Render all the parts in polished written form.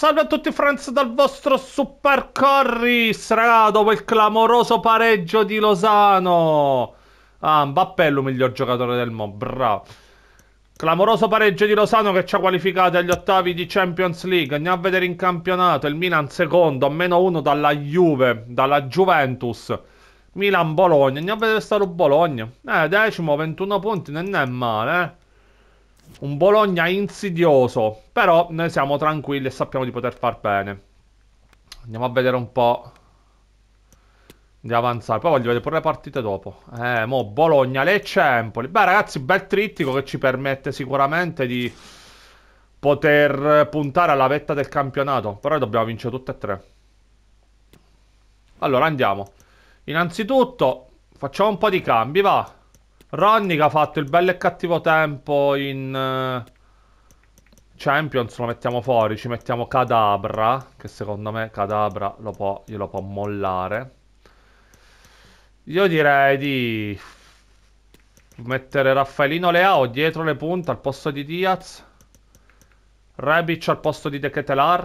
salve a tutti friends dal vostro Super Corris, raga, dopo il clamoroso pareggio di Lozano. Ah, Mbappé è il miglior giocatore del mondo, bravo. Clamoroso pareggio di Lozano che ci ha qualificati agli ottavi di Champions League. Andiamo a vedere in campionato, il Milan secondo, a -1 dalla Juve, dalla Juventus. Milan-Bologna, andiamo a vedere stato Bologna. Decimo, 21 punti, non è male, eh. Un Bologna insidioso, però noi siamo tranquilli e sappiamo di poter far bene. Andiamo a vedere un po' di avanzare. Poi voglio vedere pure le partite dopo. Mo Bologna, Lecce, Empoli. Beh, ragazzi, bel trittico che ci permette sicuramente di poter puntare alla vetta del campionato. Però dobbiamo vincere tutte e tre. Allora, andiamo. Innanzitutto, facciamo un po' di cambi, va. Ronny che ha fatto il bello e cattivo tempo in Champions, lo mettiamo fuori, ci mettiamo Cadabra, che secondo me Cadabra glielo può mollare. Io direi di mettere Raffaelino Leao dietro le punte al posto di Diaz, Rebic al posto di De Ketelar,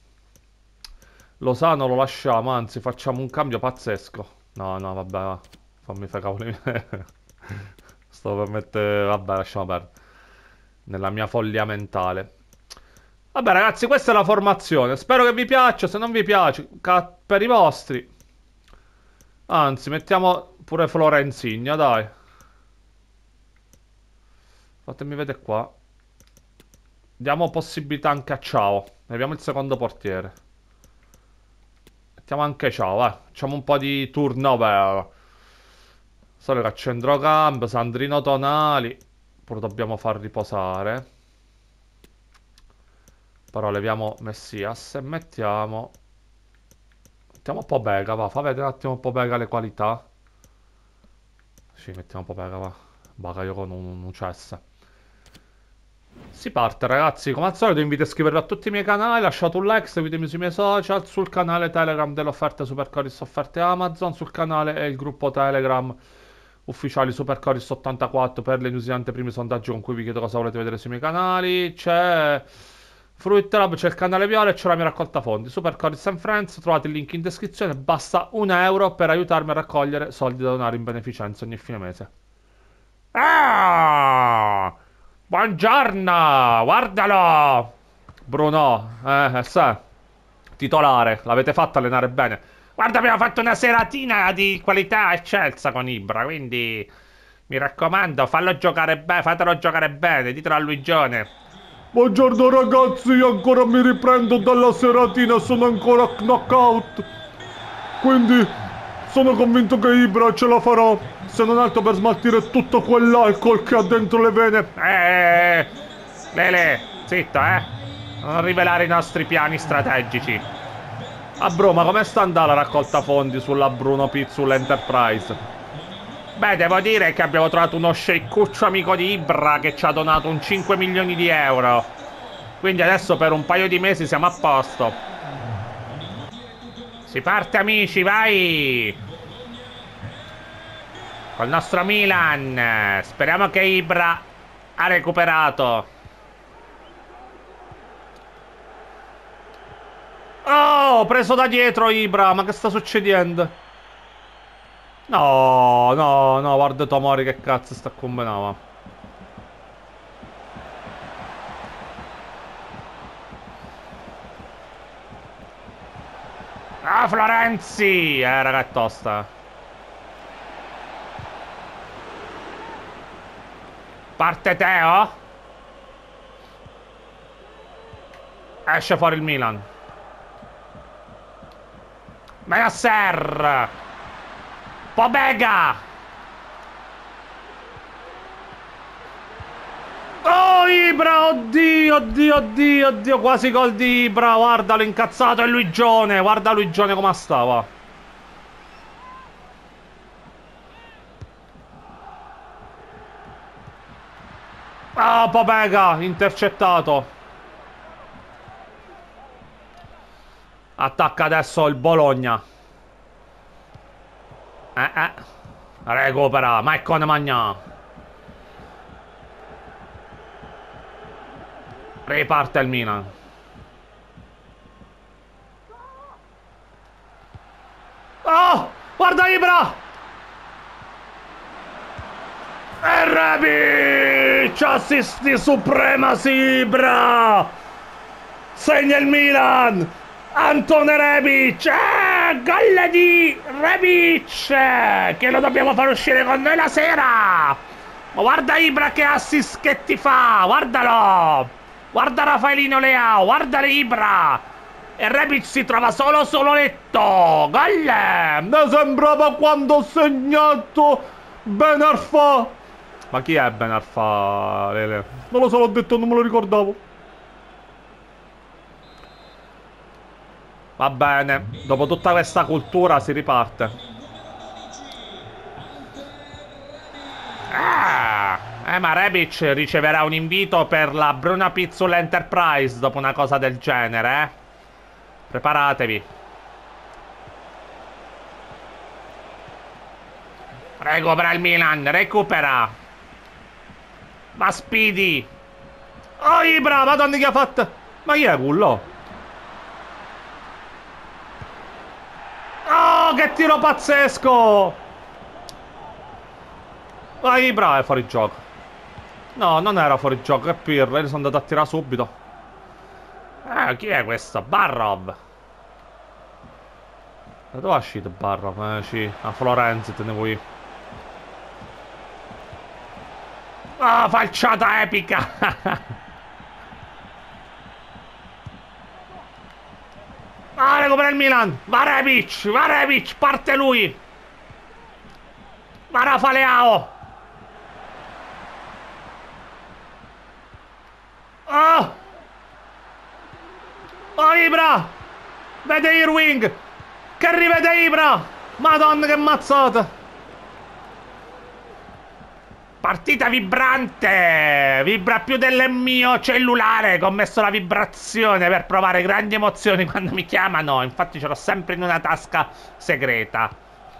Lozano lo lasciamo, anzi facciamo un cambio pazzesco. No, no, vabbè, va. Fammi fare cavoli miei. Sto per mettere... Vabbè, lasciamo perdere. Nella mia follia mentale. Vabbè, ragazzi, questa è la formazione. Spero che vi piaccia. Se non vi piace, per i vostri. Anzi, mettiamo pure Florenzigna, dai. Fatemi vedere qua. Diamo possibilità anche a Ciao. Abbiamo il secondo portiere. Mettiamo anche Ciao, facciamo un po' di turnover. Solo che a centrocampo, Sandrino Tonali. Pure dobbiamo far riposare. Però leviamo Messias e mettiamo... Mettiamo un po' Bega, va. Fa vedere un attimo un po' Bega le qualità. Sì, mettiamo un po' Bega, va. Bagaglio con un cessa. Si parte, ragazzi. Come al solito invito a iscrivervi a tutti i miei canali. Lasciate un like, seguitemi sui miei social. Sul canale Telegram delle offerte Supercoris offerte Amazon. Sul canale e il gruppo Telegram ufficiali Supercoris 84 per le news di anteprimi sondaggi con cui vi chiedo cosa volete vedere sui miei canali. C'è Fruit Lab, c'è il canale Viola e c'è la mia raccolta fondi. Supercoris and Friends, trovate il link in descrizione. Basta 1 euro per aiutarmi a raccogliere soldi da donare in beneficenza ogni fine mese. Ah! Buongiorno! Guardalo! Bruno, sa, titolare, l'avete fatto allenare bene. Guarda, abbiamo fatto una seratina di qualità eccelsa con Ibra, quindi mi raccomando, fallo giocare bene, fatelo giocare bene, ditelo a Luigione. Buongiorno ragazzi, io ancora mi riprendo dalla seratina, sono ancora knockout. Quindi sono convinto che Ibra ce la farà, se non altro per smaltire tutto quell'alcol che ha dentro le vene. Lele, zitto, non rivelare i nostri piani strategici. Ah bro, ma come sta andando la raccolta fondi sulla Bruno Pizzul Enterprise? Beh, devo dire che abbiamo trovato uno sceiccuccio amico di Ibra che ci ha donato un 5 milioni di euro. Quindi adesso per un paio di mesi siamo a posto. Si parte amici, vai! Col nostro Milan. Speriamo che Ibra ha recuperato. Oh, preso da dietro Ibra, ma che sta succedendo? No, no, no, guarda Tomori che cazzo sta combinando. Ah, Florenzi! Raga, è tosta. Parte Teo. Esce fuori il Milan. Menacer! Pobega! Oh, Ibra! Oddio, oddio, oddio, oddio! Quasi gol di Ibra! Guardalo, incazzato! È Luigione! Guarda Luigione come stava! Ah, Pobega! Intercettato! Attacca adesso il Bologna. Recupera. Maicon Magna. Riparte il Milan. Rebic! Assist di Supremacy Ibra! Segna il Milan! Antone Rebic! Gol di Rebic! Che lo dobbiamo far uscire con noi la sera! Ma guarda Ibra che assist che ti fa! Guardalo! Guarda Raffaelino Leao! Guarda Ibra! E Rebic si trova soletto! Gol! Mi sembrava quando ho segnato Ben Arfa! Ma chi è Ben Arfa, Lele? Non lo so, l'ho detto, non me lo ricordavo. Va bene, dopo tutta questa cultura si riparte. Ma Rebic riceverà un invito per la Bruna Pizzul Enterprise dopo una cosa del genere, eh? Preparatevi. Recupera il Milan, recupera. Ma Speedy. Oh Ibra, madonna che ha fatto. Ma chi è quello? Oh, che tiro pazzesco. Ma Ibra è fuori gioco. No, non era fuori gioco, è Pirlo, li sono andato a tirare subito. Chi è questo? Barrov. Da dove è uscito Barrov? Sì, a Florenzi tenevo io. Ah, falciata epica! Ah, recupera il Milan! Va Rebic, parte lui! Va Rafa Leao! Oh! Oh, Ibra! Vede Irving! Che rivede Ibra! Madonna, che mazzata! Partita vibrante! Vibra più del mio cellulare, che ho messo la vibrazione per provare grandi emozioni quando mi chiamano. Infatti ce l'ho sempre in una tasca segreta.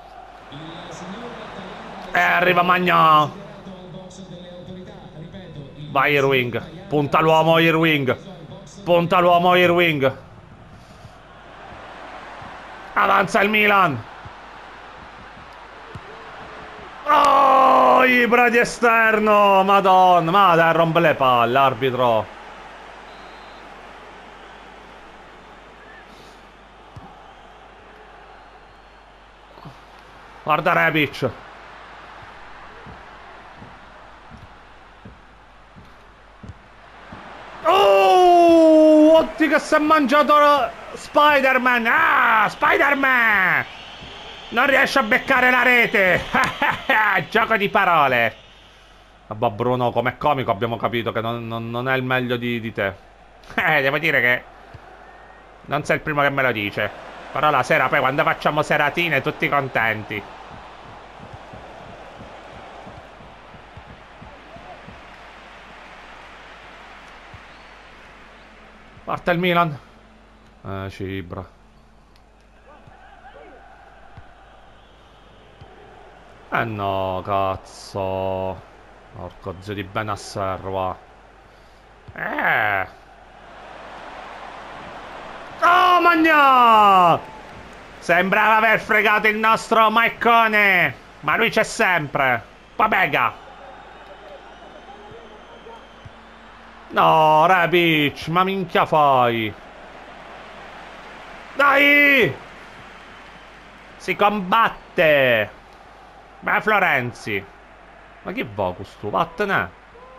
Arriva Magnan. Vai Irving. Punta l'uomo Irving. Punta l'uomo Irving. Avanza il Milan. Oh, Ibra di esterno. Madonna. Ma dai, rompe le palle, arbitro. Guarda Rebic. Oh, oddio che si è mangiato Spider-Man. Ah, Spider-Man. Non riesce a beccare la rete. Gioco di parole. Vabbè Bruno, come comico abbiamo capito che non è il meglio di te. Devo dire che non sei il primo che me lo dice. Però la sera poi quando facciamo seratine tutti contenti. Parte il Milan. Cibra. No, cazzo. Porco zio di Benasserva. Oh, magna! Sembrava aver fregato il nostro Maicone. Ma lui c'è sempre. Papega. No, Rebic, ma minchia fai? Dai! Si combatte! Ma Florenzi! Ma che vocus tu? Vattene!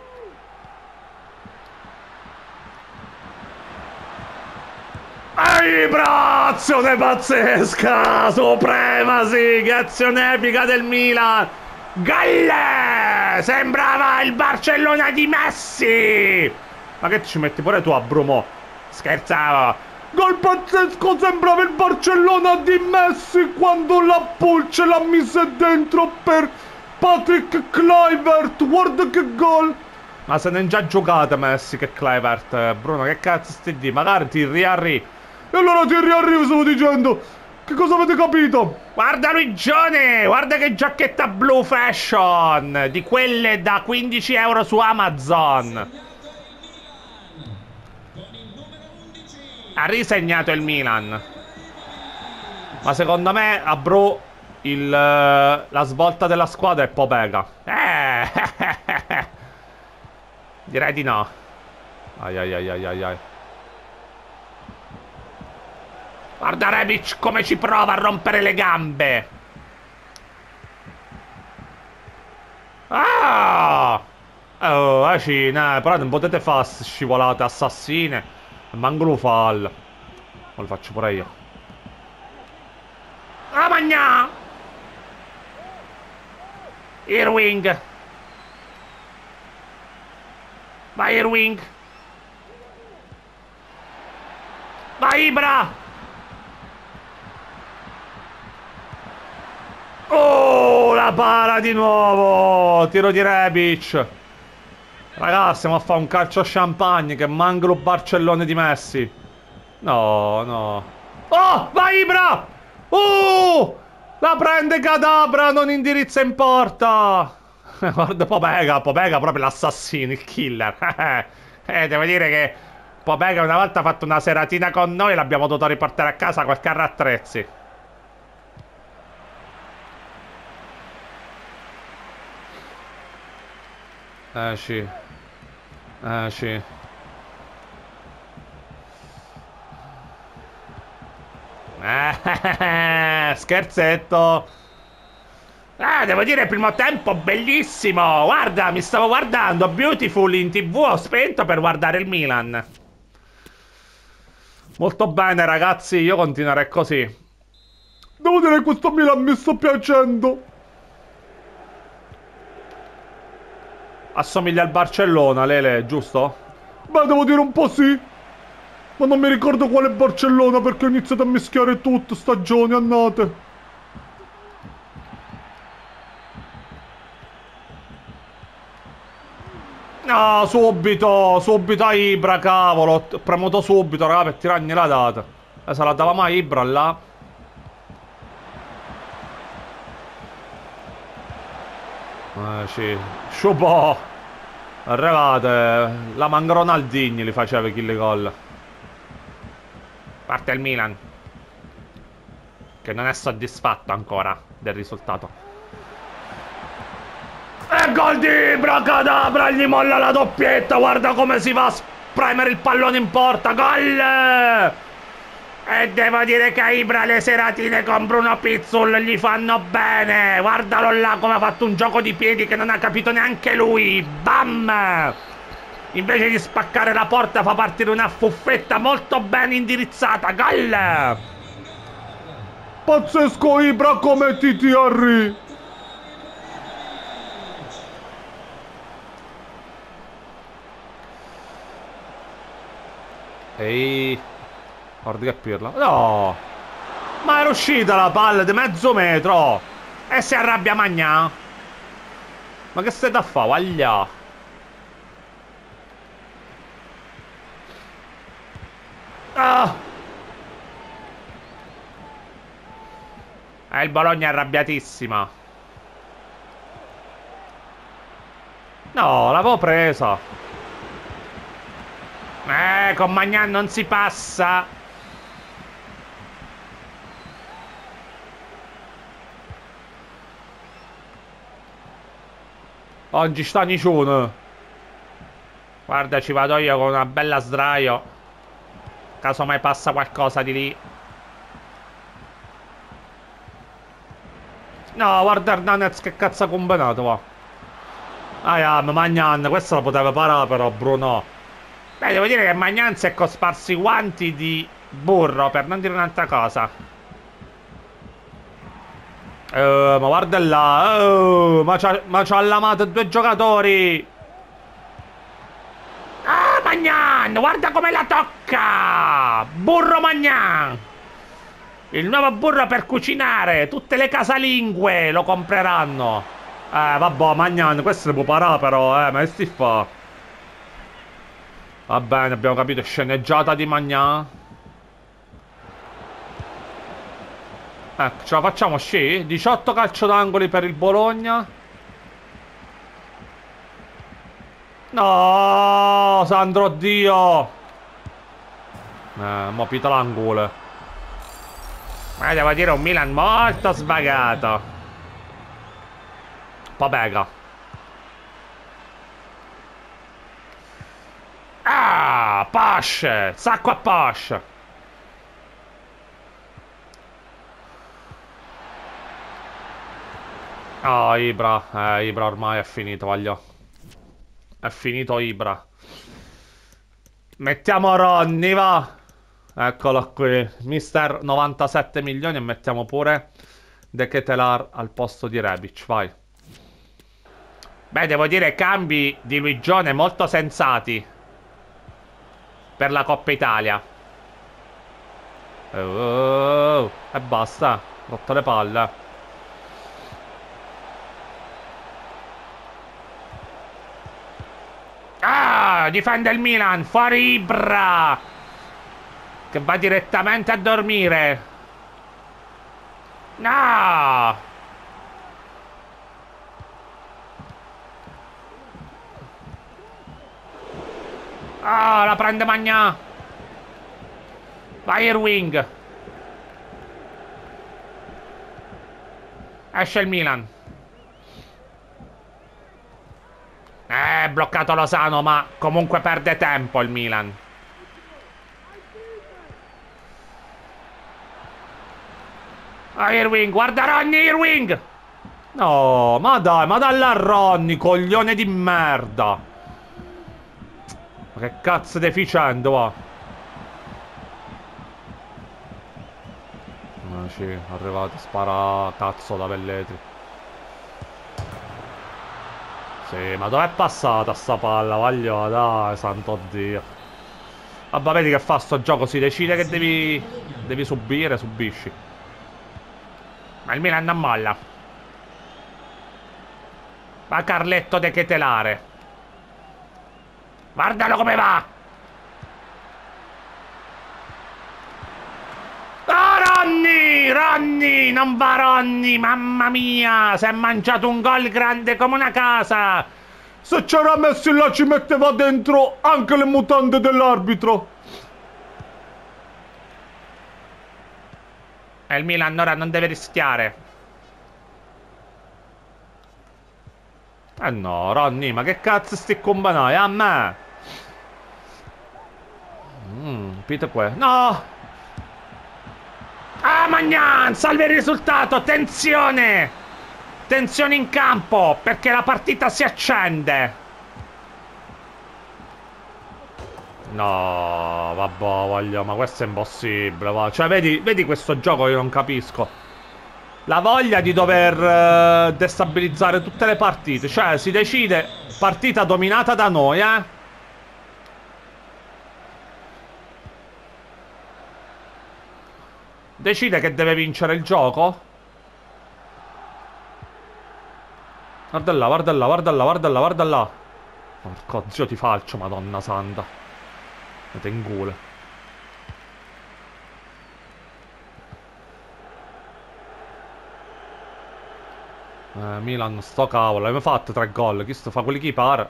Ibra! Azione pazzesca! Supremacy! Che azione epica del Milan! Galle! Sembrava il Barcellona di Messi! Ma che ci metti pure tu a Brumo? Scherzavo! Gol pazzesco! Sembrava il Barcellona di Messi quando la Pulce l'ha messa dentro per Patrick Kluivert! Guarda che gol! Ma se ne è già giocata Messi che Kluivert, Bruno, che cazzo stai di? Magari ti riarri. E allora ti riarrivo, stavo dicendo. Che cosa avete capito? Guarda Luigione, guarda che giacchetta blu fashion, di quelle da 15 euro su Amazon. Ha risegnato il Milan. Ma secondo me a Bru la svolta della squadra è Popega. Direi di no. Ai ai ai ai ai ai. Guarda Rebic come ci prova a rompere le gambe. Ah! Oh, però non potete fare scivolate assassine. Manco lo fallo. Lo faccio pure io. Ah, magna! Irving. Vai, Irving. Vai, Ibra. Oh, la para di nuovo. Tiro di Rebic. Ragazzi, stiamo a fare un calcio champagne che manca lo Barcellone di Messi. No, no. Oh, vai Ibra! Oh! La prende Cadabra, non indirizza in porta. Guarda Pobega proprio l'assassino, il killer. Devo dire che Pobega una volta ha fatto una seratina con noi e l'abbiamo dovuto riportare a casa col carro attrezzi. Sì. Sì. Scherzetto. Devo dire, il primo tempo bellissimo. Guarda, mi stavo guardando Beautiful in TV, ho spento per guardare il Milan. Molto bene, ragazzi, io continuerei così. Devo dire che questo Milan mi sta piacendo. Assomiglia al Barcellona, Lele, giusto? Beh, devo dire un po' sì. Ma non mi ricordo quale Barcellona perché ho iniziato a mischiare tutto, stagioni, annate. No, subito a Ibra, cavolo. Ho premuto subito, raga, per tirargli la data. Se la dava mai Ibra là. Sì. Sciupò. Arrivate. La manca Ronaldinho li faceva kill gol. Parte il Milan, che non è soddisfatto ancora del risultato. E gol di Ibra, Cadabra, gli molla la doppietta. Guarda come si va a spremere il pallone in porta. Gol! E devo dire che a Ibra le seratine con Bruno Pizzul gli fanno bene. Guardalo là come ha fatto un gioco di piedi che non ha capito neanche lui. Bam! Invece di spaccare la porta fa partire una fuffetta molto ben indirizzata. Gol! Pazzesco Ibra come Titi Henry. Ehi, guarda che pirla. No, ma era uscita la palla di mezzo metro. E si arrabbia Magnà. Ma che stai da fare, vaglia? Ah! Il Bologna è arrabbiatissima. No, l'avevo presa. Con Magnà non si passa. Oggi sta nessuno. Guarda, ci vado io con una bella sdraio. Caso mai passa qualcosa di lì. No, guarda Hernandez che cazzo ha combinato, va. Magnan, questa la poteva parare però, Bruno. Beh, devo dire che Magnan si è cosparso i guanti di burro, per non dire un'altra cosa. Ma guarda là. Ma c'ha allamato due giocatori. Magnan, guarda come la tocca. Burro Magnan. Il nuovo burro per cucinare. Tutte le casalingue lo compreranno. Vabbè, Magnan, questo si può parare però, ma che si fa? Va bene, abbiamo capito. Sceneggiata di Magnan. Ecco, ce la facciamo, sci? 18 calcio d'angoli per il Bologna. No, Sandro, Dio. Mo pita l'angolo. Ma devo dire un Milan molto svagato. Pobega. pesce! Sacco a pesce! Oh, Ibra. Ibra ormai è finito, voglio. È finito Ibra. Mettiamo Ronny, va. Eccolo qui. Mister 97 milioni e mettiamo pure De Ketelaere al posto di Rebic, vai. Beh, devo dire cambi di Luigione molto sensati per la Coppa Italia. E basta. Rotto le palle. Ah, difende il Milan. Fuori Ibra, che va direttamente a dormire. No. Ah, la prende Magnà. Vai Irving. Esce il Milan. Bloccato Lozano, ma comunque perde tempo il Milan. Ah, Irving, guarda Ronny, Irving. No, ma dai, ma dalla Ronny, coglione di merda. Ma che cazzo deficiente, va. Sì, arrivate, spara cazzo da Pelletri. Sì, ma dov'è passata sta palla? Voglio, dai, santo Dio. Vabbè, vedi che fa sto gioco, si decide che devi subire, subisci. Ma il Milan non molla. Va Carletto De Ketelaere. Guardalo come va. Oh, Ronny, non va Ronny, mamma mia, si è mangiato un gol grande come una casa. Se c'era Messi là ci metteva dentro anche le mutande dell'arbitro. E il Milan ora non deve rischiare. Eh no, Ronny, ma che cazzo sti combinai? A me. Pite qua. No! Ah, Magnan, salve il risultato, tensione! Tensione in campo, perché la partita si accende. No, vabbè, voglio, ma questo è impossibile, va. Cioè, vedi questo gioco, io non capisco. La voglia di dover destabilizzare tutte le partite. Cioè, si decide, partita dominata da noi, Decide che deve vincere il gioco. Guarda là, guarda là, guarda là, guarda là, guarda là. Porco zio ti falcio, madonna santa. Mette in culo. Milan, sto cavolo, abbiamo fatto 3 gol. Chi sto fa quelli che pare.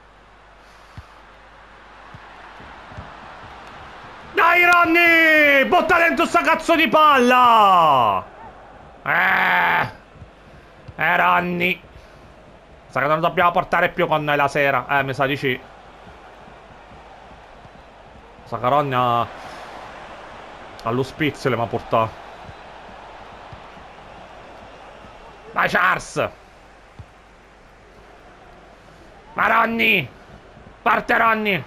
Dai Ronny! Botta dentro sta cazzo di palla! Ronny. Sa che non dobbiamo portare più con noi la sera. Mi sa di sì. Sa che Ronny all'ospizio le mi ha portato. Vai Charles! Ma Ronny! Parte Ronny!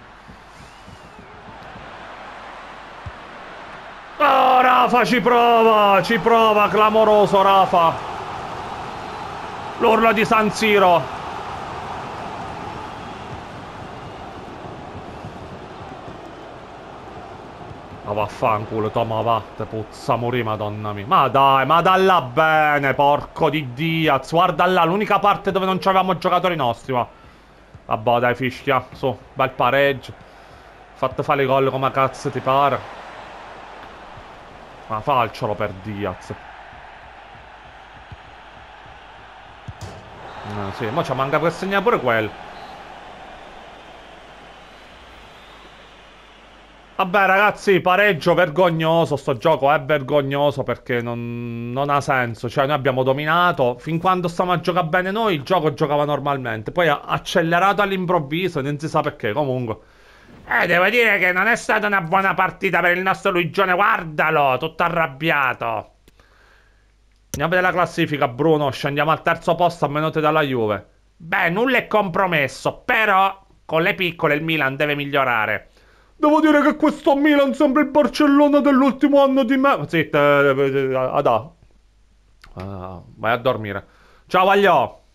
Oh, Rafa ci prova, clamoroso Rafa. L'urlo di San Siro. Ma vaffanculo, toma va, te puzza morì, madonna mia. Ma dai, ma dalla bene, porco di Diaz. Guarda là, l'unica parte dove non c'avevamo giocatori nostri, ma. Vabbè, dai, fischia, su, bel pareggio. Fate fare i gol come cazzo ti pare. Ma falciolo per Diaz. Sì, mo ci manca per segnare pure quello. Vabbè ragazzi, pareggio vergognoso. Sto gioco è vergognoso perché non ha senso. Cioè noi abbiamo dominato. Fin quando stavamo a giocare bene noi, il gioco giocava normalmente. Poi ha accelerato all'improvviso, non si sa perché. Comunque Devo dire che non è stata una buona partita per il nostro Luigione, guardalo, tutto arrabbiato. Andiamo della classifica, Bruno, scendiamo al terzo posto a meno te dalla Juve. Beh, nulla è compromesso, però con le piccole il Milan deve migliorare. Devo dire che questo Milan sembra il Barcellona dell'ultimo anno di me. Zitta, Adà. Vai a dormire. Ciao, Vagliò.